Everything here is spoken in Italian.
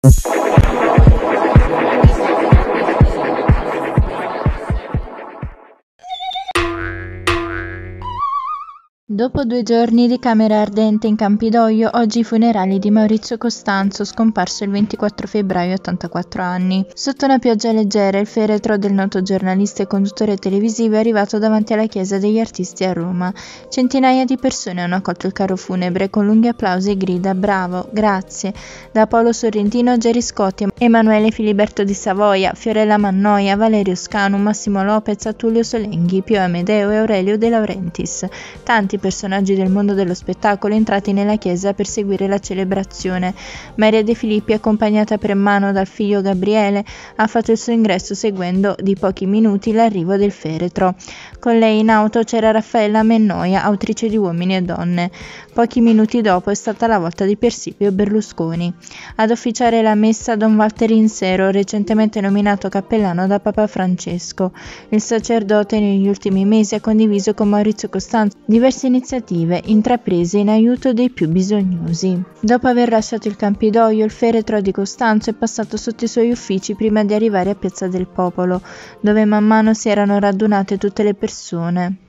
Dopo 2 giorni di camera ardente in Campidoglio, oggi i funerali di Maurizio Costanzo, scomparso il 24 febbraio a 84 anni. Sotto una pioggia leggera, il feretro del noto giornalista e conduttore televisivo è arrivato davanti alla Chiesa degli Artisti a Roma. Centinaia di persone hanno accolto il carro funebre con lunghi applausi e grida «Bravo, grazie», da Paolo Sorrentino, Gerry Scotti, Emanuele Filiberto di Savoia, Fiorella Mannoia, Valerio Scanu, Massimo Lopez, Tullio Solenghi, Pio Amedeo e Aurelio De Laurentiis. Tanti personaggi del mondo dello spettacolo entrati nella chiesa per seguire la celebrazione. Maria De Filippi, accompagnata per mano dal figlio Gabriele, ha fatto il suo ingresso seguendo di pochi minuti l'arrivo del feretro. Con lei in auto c'era Raffaella Mennoia, autrice di Uomini e Donne. Pochi minuti dopo è stata la volta di Silvio Berlusconi. Ad officiare la messa Don Walter Insero, recentemente nominato cappellano da Papa Francesco. Il sacerdote negli ultimi mesi ha condiviso con Maurizio Costanzo diverse iniziative intraprese in aiuto dei più bisognosi. Dopo aver lasciato il Campidoglio, il feretro di Costanzo è passato sotto i suoi uffici prima di arrivare a Piazza del Popolo, dove man mano si erano radunate tutte le persone.